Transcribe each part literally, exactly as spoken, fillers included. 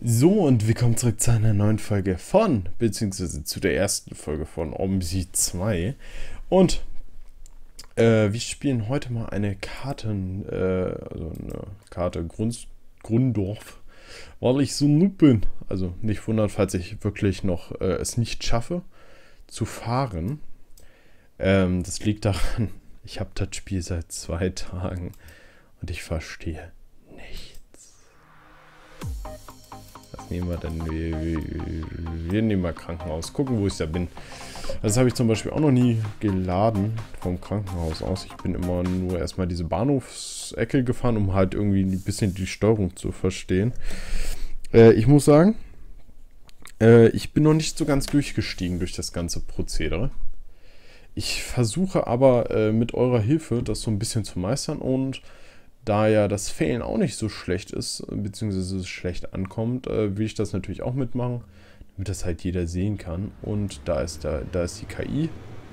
So, und willkommen zurück zu einer neuen Folge von, beziehungsweise zu der ersten Folge von OMSI zwei. Und äh, wir spielen heute mal eine Karten, äh, also eine Karte Grund, Grundorf, weil ich so noob bin. Also nicht wundern, falls ich wirklich noch äh, es nicht schaffe, zu fahren. Ähm, das liegt daran, ich habe das Spiel seit zwei Tagen und ich verstehe nichts. Was nehmen wir denn? Wir, wir, wir nehmen mal Krankenhaus. Gucken, wo ich da bin. Das habe ich zum Beispiel auch noch nie geladen vom Krankenhaus aus. Ich bin immer nur erstmal diese Bahnhofsecke gefahren, um halt irgendwie ein bisschen die Steuerung zu verstehen. Äh, ich muss sagen, äh, ich bin noch nicht so ganz durchgestiegen durch das ganze Prozedere. Ich versuche aber äh, mit eurer Hilfe das so ein bisschen zu meistern, und da ja das Failen auch nicht so schlecht ist, beziehungsweise schlecht ankommt, äh, will ich das natürlich auch mitmachen, damit das halt jeder sehen kann. Und da ist, da, da ist die K I.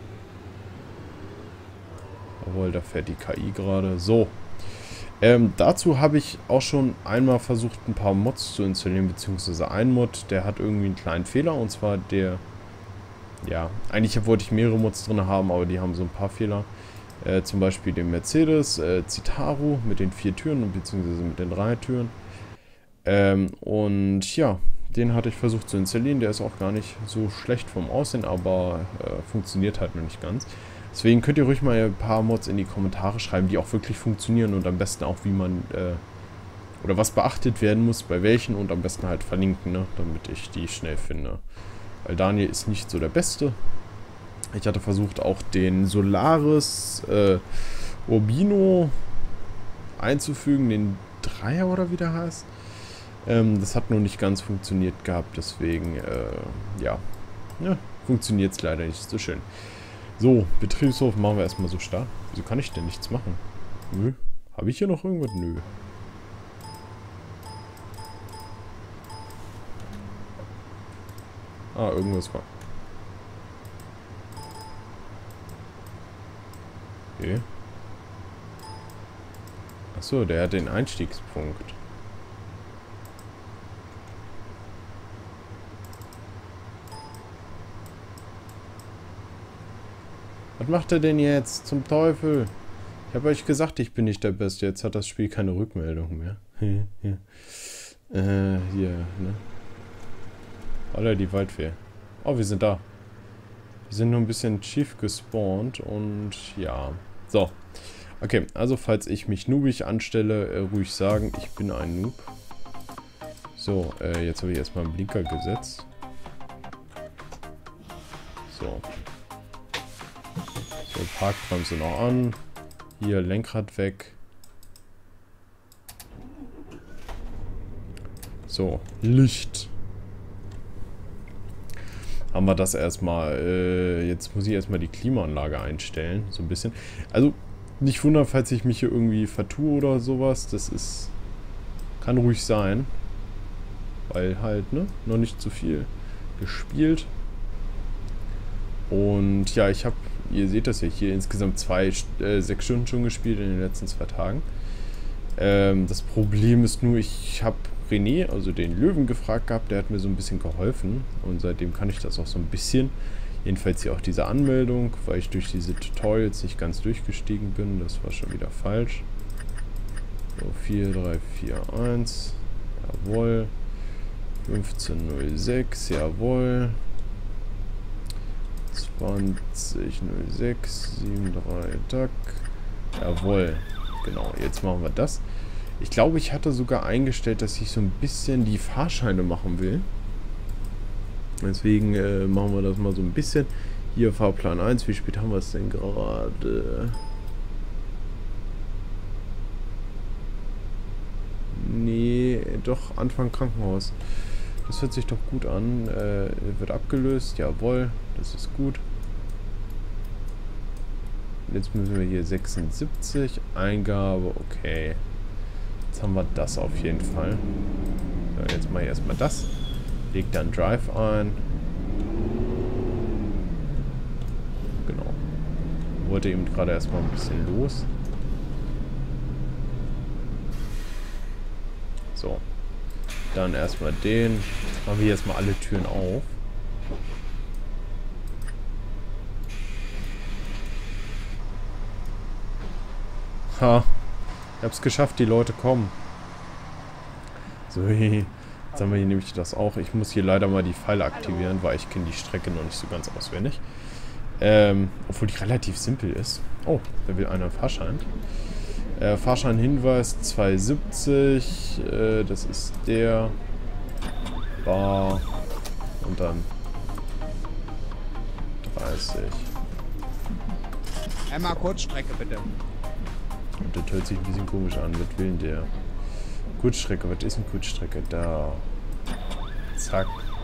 Jawohl, da fährt die K I gerade. So. Ähm, dazu habe ich auch schon einmal versucht, ein paar Mods zu installieren, beziehungsweise ein Mod, der hat irgendwie einen kleinen Fehler, und zwar der, ja, eigentlich wollte ich mehrere Mods drin haben, aber die haben so ein paar Fehler. Äh, zum Beispiel den Mercedes äh, Citaro mit den vier Türen, beziehungsweise mit den drei Türen. Ähm, und ja, den hatte ich versucht zu installieren. Der ist auch gar nicht so schlecht vom Aussehen, aber äh, funktioniert halt noch nicht ganz. Deswegen könnt ihr ruhig mal ein paar Mods in die Kommentare schreiben, die auch wirklich funktionieren, und am besten auch, wie man, äh, oder was beachtet werden muss, bei welchen, und am besten halt verlinken, ne, damit ich die schnell finde. Weil Daniel ist nicht so der Beste. Ich hatte versucht, auch den Solaris äh, Urbino einzufügen, den Dreier oder wie der heißt. Ähm, das hat nur nicht ganz funktioniert gehabt, deswegen, äh, ja, ja funktioniert es leider nicht so schön. So, Betriebshof machen wir erstmal so stark. Wieso kann ich denn nichts machen? Nö. Habe ich hier noch irgendwas? Nö. Ah, irgendwas war. Okay. Achso, der hat den Einstiegspunkt. Was macht er denn jetzt? Zum Teufel? Ich habe euch gesagt, ich bin nicht der Beste. Jetzt hat das Spiel keine Rückmeldung mehr. hier. Äh, hier, ne? Oder die Waldfee. Oh, wir sind da. Wir sind nur ein bisschen schief gespawnt und ja. So. Okay, also falls ich mich noobig anstelle, äh, ruhig sagen, ich bin ein Noob. So, äh, jetzt habe ich erstmal einen Blinker gesetzt. So. So, Parkbremse noch an. Hier, Lenkrad weg. So, Licht. Haben wir das erstmal. Äh, jetzt muss ich erstmal die Klimaanlage einstellen. So ein bisschen. Also, nicht wundern, falls ich mich hier irgendwie vertue oder sowas. Das ist. Kann ruhig sein. Weil halt, ne? Noch nicht zu viel gespielt. Und ja, ich habe. Ihr seht das ja hier insgesamt zwei, äh, sechs Stunden schon gespielt in den letzten zwei Tagen. Ähm, das Problem ist nur, ich habe René, also den Löwen, gefragt gehabt, der hat mir so ein bisschen geholfen, und seitdem kann ich das auch so ein bisschen. Jedenfalls hier auch diese Anmeldung, weil ich durch diese Tutorials nicht ganz durchgestiegen bin, das war schon wieder falsch. So, vier drei vier eins, jawohl. fünfzehn null sechs, jawohl. zwanzig null sechs, sieben drei, tack. Jawohl. Genau, jetzt machen wir das. Ich glaube, ich hatte sogar eingestellt, dass ich so ein bisschen die Fahrscheine machen will. Deswegen äh, machen wir das mal so ein bisschen. Hier Fahrplan eins. Wie spät haben wir es denn gerade? Nee, doch, Anfang Krankenhaus. Das hört sich doch gut an. Äh, wird abgelöst. Jawohl, das ist gut. Jetzt müssen wir hier sechsundsiebzig. Eingabe, okay. Jetzt haben wir das auf jeden Fall. So, jetzt mache ich erstmal das. Leg dann Drive ein. Genau. Wollte eben gerade erstmal ein bisschen los. So. Dann erstmal den. Jetzt machen wir jetzt mal alle Türen auf. Ha. Ich hab's geschafft, die Leute kommen. So, jetzt haben wir hier nämlich das auch. Ich muss hier leider mal die Pfeile aktivieren, weil ich kenne die Strecke noch nicht so ganz auswendig. Ähm, obwohl die relativ simpel ist. Oh, da will einer einen Fahrschein. Äh, Fahrschein-Hinweis zweihundertsiebzig. Äh, das ist der. Bar. Und dann dreißig. Einmal Kurzstrecke, bitte. Und das hört sich ein bisschen komisch an. Was will denn der? Kurzstrecke, was ist eine Kurzstrecke? Da. Zack.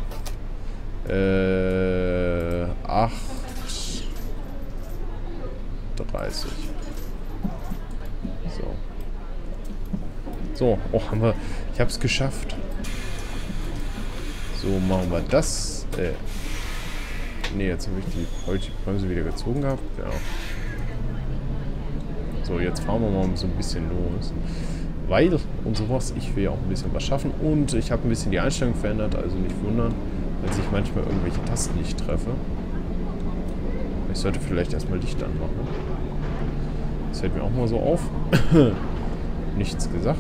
Äh. acht. dreißig. So. So, oh, haben wir. Ich hab's geschafft. So, machen wir das. Äh. Ne, jetzt habe ich die, hab ich die Bremse wieder gezogen gehabt. Ja. So, jetzt fahren wir mal so ein bisschen los. Weil und sowas, ich will ja auch ein bisschen was schaffen. Und ich habe ein bisschen die Einstellung verändert, also nicht wundern, wenn ich manchmal irgendwelche Tasten nicht treffe. Ich sollte vielleicht erstmal Licht anmachen. Das fällt mir auch mal so auf. Nichts gesagt.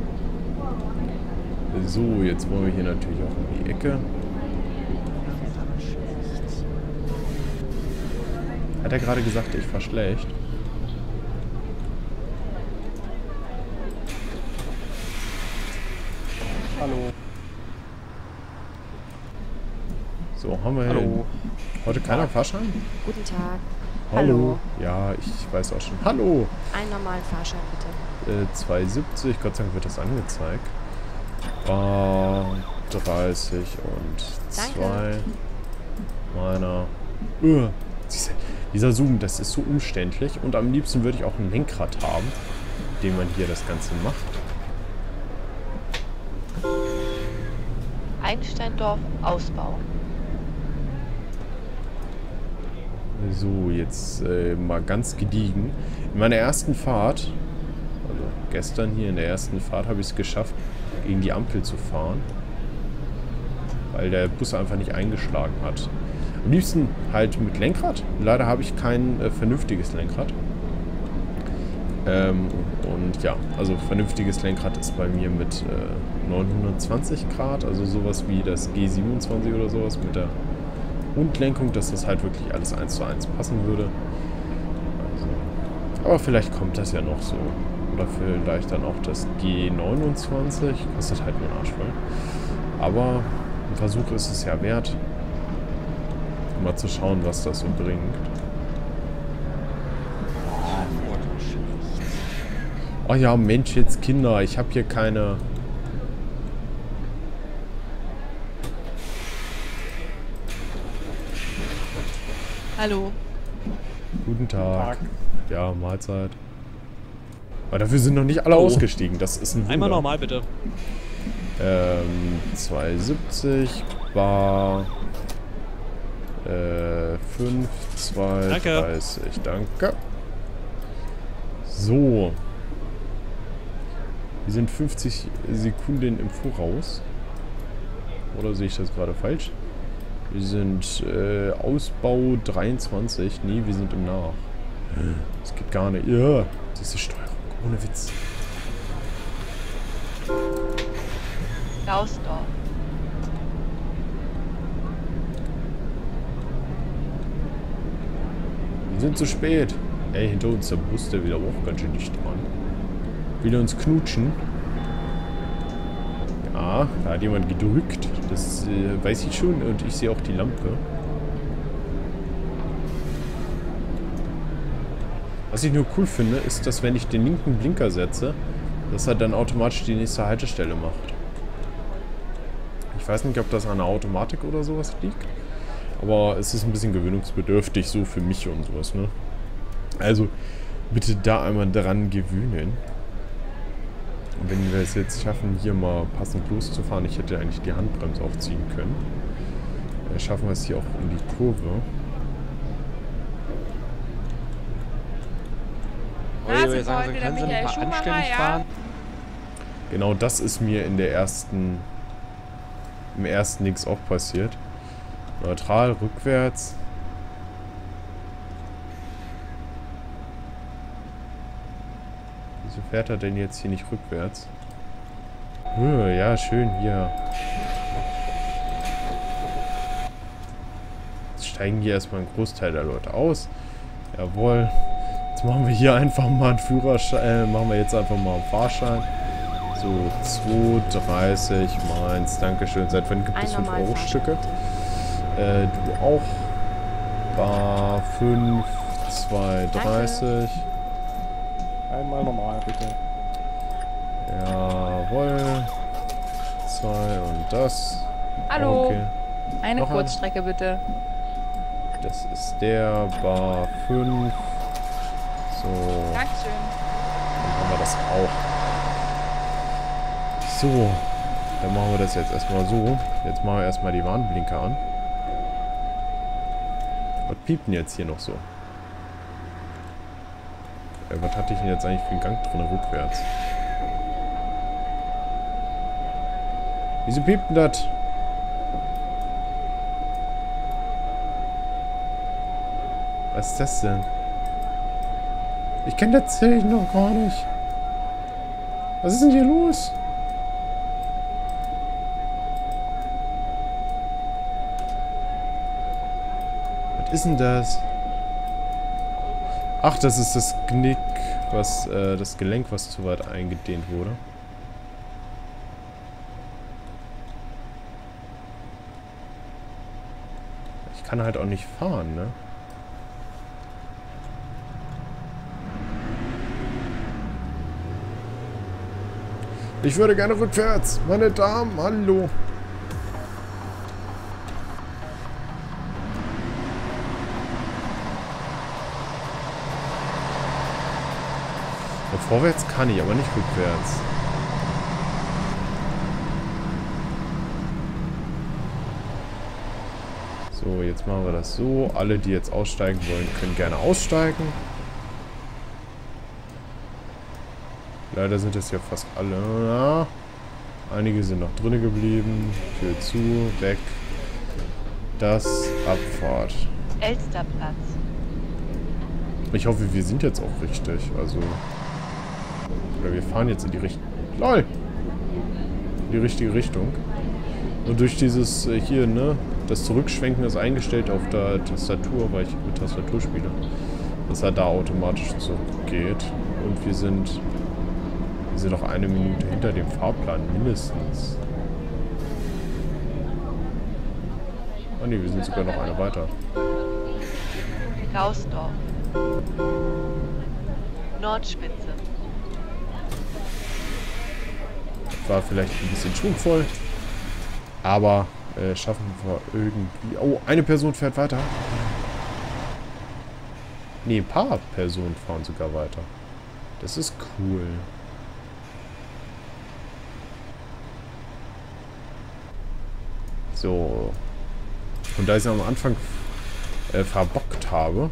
So, jetzt wollen wir hier natürlich auch in die Ecke. Hat er gerade gesagt, ich fahr schlecht? Hallo. So, haben wir Hallo. heute keiner Fahrschein? Guten Tag. Hallo. Ja, ich weiß auch schon. Hallo. Einen normalen Fahrschein, bitte. Äh, zweihundertsiebzig, Gott sei Dank wird das angezeigt. Bar dreißig und zwei meiner. Uh, dieser Zoom, das ist so umständlich. Und am liebsten würde ich auch ein Lenkrad haben, mit dem man hier das Ganze macht. Einsteindorf Ausbau. So, jetzt äh, mal ganz gediegen. In meiner ersten Fahrt, also gestern hier in der ersten Fahrt, habe ich es geschafft, gegen die Ampel zu fahren. Weil der Bus einfach nicht eingeschlagen hat. Am liebsten halt mit Lenkrad. Leider habe ich kein äh, vernünftiges Lenkrad. Ähm, und ja, also vernünftiges Lenkrad ist bei mir mit äh, neunhundertzwanzig Grad, also sowas wie das G siebenundzwanzig oder sowas mit der Rundlenkung, dass das halt wirklich alles eins zu eins passen würde. Also, aber vielleicht kommt das ja noch so. Oder vielleicht dann auch das G neunundzwanzig. Kostet halt nur einen Arsch voll. Aber ein Versuch ist es ja wert. Mal zu schauen, was das so bringt. Oh ja, Mensch, jetzt Kinder. Ich habe hier keine... Hallo. Guten Tag. Ja, Mahlzeit. Aber dafür sind noch nicht alle oh. ausgestiegen. Das ist ein Wunder. Einmal normal, bitte. Ähm, zweihundertsiebzig, Bar... Äh, fünf, zwei, Danke. dreißig. Danke. So. Wir sind fünfzig Sekunden im Voraus. Oder sehe ich das gerade falsch? Wir sind äh, Ausbau dreiundzwanzig. Nee, wir sind im Nach. Das geht gar nicht. Ja, diese Steuerung. Ohne Witz. Gausdorf. Wir sind zu spät. Ey, hinter uns der Bus, der wieder auch ganz schön dicht dran. Will er uns knutschen? Ja, da hat jemand gedrückt. Das äh, weiß ich schon. Und ich sehe auch die Lampe. Was ich nur cool finde, ist, dass wenn ich den linken Blinker setze, dass er dann automatisch die nächste Haltestelle macht. Ich weiß nicht, ob das an der Automatik oder sowas liegt. Aber es ist ein bisschen gewöhnungsbedürftig, so für mich und sowas, ne? Also, bitte da einmal dran gewöhnen. Und wenn wir es jetzt schaffen, hier mal passend loszufahren, ich hätte eigentlich die Handbremse aufziehen können. Äh, schaffen wir es hier auch um die Kurve. Oh, ich würde sagen, Sie können Sie ein paar anständig fahren? Genau das ist mir in der ersten im ersten nichts auch passiert. Neutral, rückwärts. Wieso fährt er denn jetzt hier nicht rückwärts? Ja, schön hier. Jetzt steigen hier erstmal ein Großteil der Leute aus. Jawohl. Jetzt machen wir hier einfach mal einen Führerschein. Äh, machen wir jetzt einfach mal einen Fahrschein. So, zwei dreißig meins. Dankeschön. Seit wann gibt es fünf Euro Stücke? Äh, du auch. Bar fünf, zwei dreißig. Einmal normal, bitte. Jawohl. Zwei und das. Hallo. Okay. Eine Noch Kurzstrecke, bitte. Das ist der Bar fünf. So. Dankeschön. Dann haben wir das auch. So. Dann machen wir das jetzt erstmal so. Jetzt machen wir erstmal die Warnblinker an. Was piept denn jetzt hier noch so? Äh, was hatte ich denn jetzt eigentlich für einen Gang drin rückwärts? Wieso piept denn das? Was ist das denn? Ich kenne das Zeichen noch gar nicht. Was ist denn hier los? Was ist denn das? Ach, das ist das Knick, was, äh, das Gelenk, was zu weit eingedehnt wurde. Ich kann halt auch nicht fahren, ne? Ich würde gerne rückwärts. Meine Damen, hallo. Ja, vorwärts kann ich, aber nicht rückwärts. So, jetzt machen wir das so. Alle, die jetzt aussteigen wollen, können gerne aussteigen. Leider sind es ja fast alle. Ja. Einige sind noch drinnen geblieben. Tür zu, weg. Das, Abfahrt. Elsterplatz. Ich hoffe, wir sind jetzt auch richtig. Also. Oder wir fahren jetzt in die Richtung. LOL! In die richtige Richtung. Und durch dieses äh, hier, ne? Das Zurückschwenken ist eingestellt auf der Tastatur, weil ich mit Tastatur spiele. Dass er da automatisch zurückgeht. Und wir sind. Wir sind noch eine Minute hinter dem Fahrplan, mindestens. Ah ne, wir sind sogar noch eine weiter. Gausdorf. Nordspitze. War vielleicht ein bisschen schwungvoll. Aber äh, schaffen wir irgendwie... Oh, eine Person fährt weiter. Ne, ein paar Personen fahren sogar weiter. Das ist cool. So. Und da ich es am Anfang äh, verbockt habe.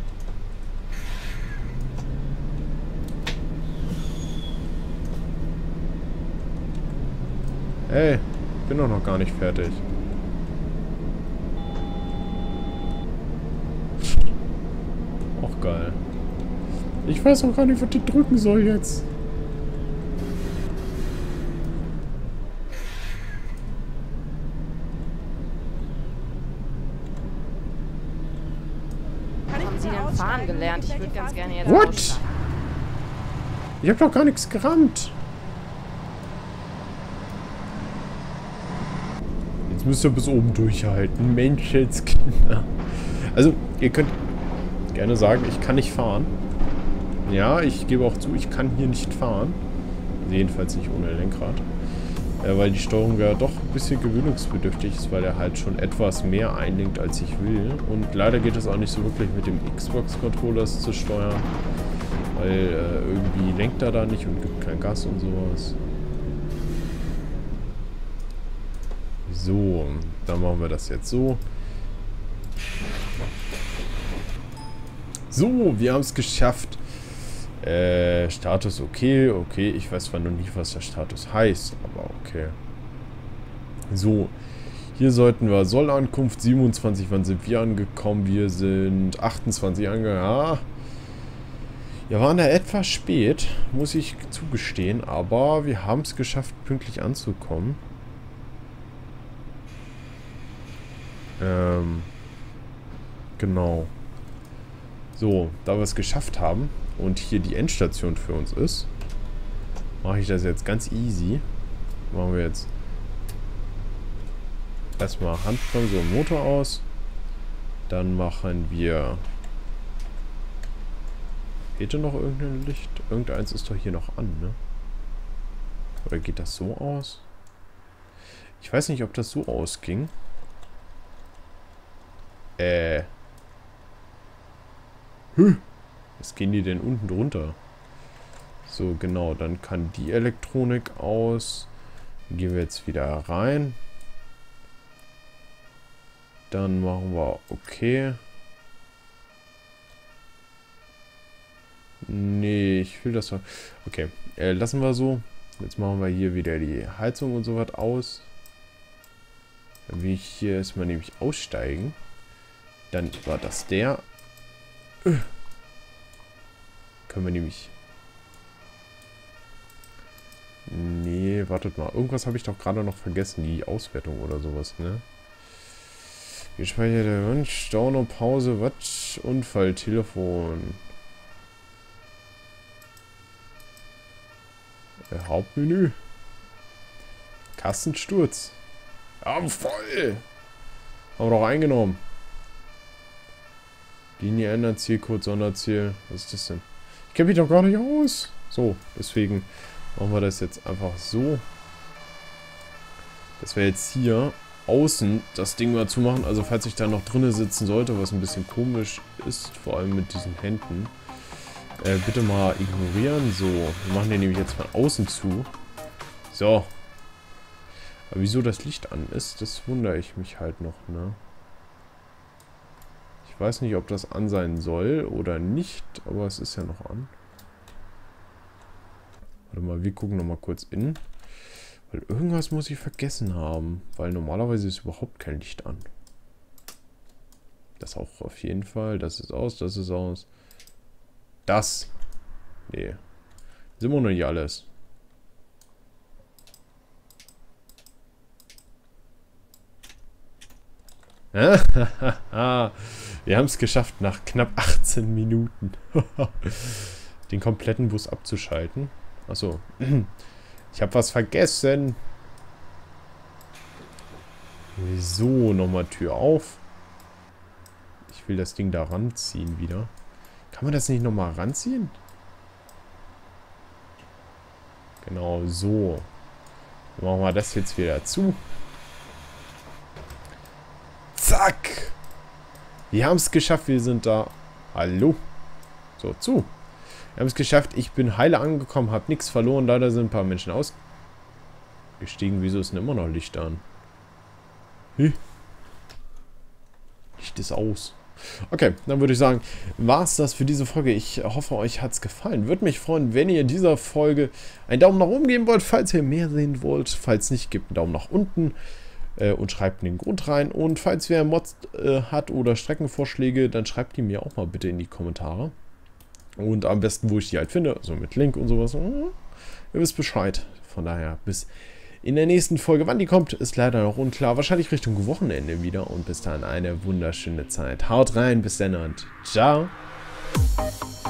Ey, bin doch noch gar nicht fertig. Auch geil. Ich weiß auch gar nicht, was ich drücken soll jetzt. Fahren gelernt. Ich würde ganz gerne jetzt What? aussteigen. Ich hab doch gar nichts gerammt. Jetzt müsst ihr bis oben durchhalten. Menschenskinder. Also, ihr könnt gerne sagen, ich kann nicht fahren. Ja, ich gebe auch zu, ich kann hier nicht fahren. Also jedenfalls nicht ohne Lenkrad. Äh, weil die Steuerung ja doch ein bisschen gewöhnungsbedürftig ist, weil er halt schon etwas mehr einlenkt, als ich will. Und leider geht es auch nicht so wirklich mit dem Xbox-Controllers zu steuern. Weil äh, irgendwie lenkt er da nicht und gibt kein Gas und sowas. So, dann machen wir das jetzt so. So, wir haben es geschafft. Äh, Status okay, okay. Ich weiß zwar noch nicht, was der Status heißt, aber okay. So, hier sollten wir Sollankunft siebenundzwanzig, wann sind wir angekommen? Wir sind achtundzwanzig angekommen. Ja, wir waren da etwas spät, muss ich zugestehen, aber wir haben es geschafft, pünktlich anzukommen. Ähm, genau. So, da wir es geschafft haben und hier die Endstation für uns ist, mache ich das jetzt ganz easy. Machen wir jetzt erstmal Handbremse und Motor aus. Dann machen wir... Fehlt noch irgendein Licht? Irgendeins ist doch hier noch an, ne? Oder geht das so aus? Ich weiß nicht, ob das so ausging. Äh. Hm. Was gehen die denn unten drunter? So, genau. Dann kann die Elektronik aus. Dann gehen wir jetzt wieder rein. Dann machen wir okay. Nee, ich will das so. Okay, äh, lassen wir so. Jetzt machen wir hier wieder die Heizung und so was aus. Dann will ich hier erstmal nämlich aussteigen. Dann war das der. Äh. Können wir nämlich... Nee, wartet mal. Irgendwas habe ich doch gerade noch vergessen. Die Auswertung oder sowas, ne? Gespeicherte Wunsch, Storno, Pause, was? Unfall, Telefon. Äh, Hauptmenü. Kastensturz. Ja, voll! Haben wir doch eingenommen. Linie ändern, Zielcode, Sonderziel. Was ist das denn? Ich kenne mich doch gar nicht aus. So, deswegen machen wir das jetzt einfach so. Dass wir jetzt hier außen das Ding mal zumachen. Also falls ich da noch drinnen sitzen sollte, was ein bisschen komisch ist, vor allem mit diesen Händen, äh, bitte mal ignorieren. So, wir machen den nämlich jetzt von außen zu. So. Aber wieso das Licht an ist, das wundere ich mich halt noch, ne? Ich weiß nicht, ob das an sein soll oder nicht, aber es ist ja noch an. Warte mal, wir gucken nochmal kurz in. Weil irgendwas muss ich vergessen haben. Weil normalerweise ist überhaupt kein Licht an. Das auch auf jeden Fall. Das ist aus, das ist aus. Das. Nee. Sind wir noch nicht alles. Wir haben es geschafft, nach knapp achtzehn Minuten den kompletten Bus abzuschalten. Achso. Ich habe was vergessen. So, nochmal Tür auf. Ich will das Ding da ranziehen wieder. Kann man das nicht nochmal ranziehen? Genau, so. Dann machen wir das jetzt wieder zu. Zack! Wir haben es geschafft, wir sind da. Hallo? So, zu. Wir haben es geschafft, ich bin heile angekommen, habe nichts verloren. Leider sind ein paar Menschen ausgestiegen. Wieso ist denn immer noch Licht an? Hm? Licht ist aus. Okay, dann würde ich sagen, war es das für diese Folge. Ich hoffe, euch hat es gefallen. Würde mich freuen, wenn ihr dieser Folge einen Daumen nach oben geben wollt, falls ihr mehr sehen wollt. Falls nicht, gebt einen Daumen nach unten. Und schreibt den Grund rein. Und falls wer Mods äh, hat oder Streckenvorschläge, dann schreibt die mir auch mal bitte in die Kommentare. Und am besten, wo ich die halt finde, also mit Link und sowas. Ihr wisst Bescheid. Von daher, bis in der nächsten Folge. Wann die kommt, ist leider noch unklar. Wahrscheinlich Richtung Wochenende wieder. Und bis dahin eine wunderschöne Zeit. Haut rein, bis dann und ciao.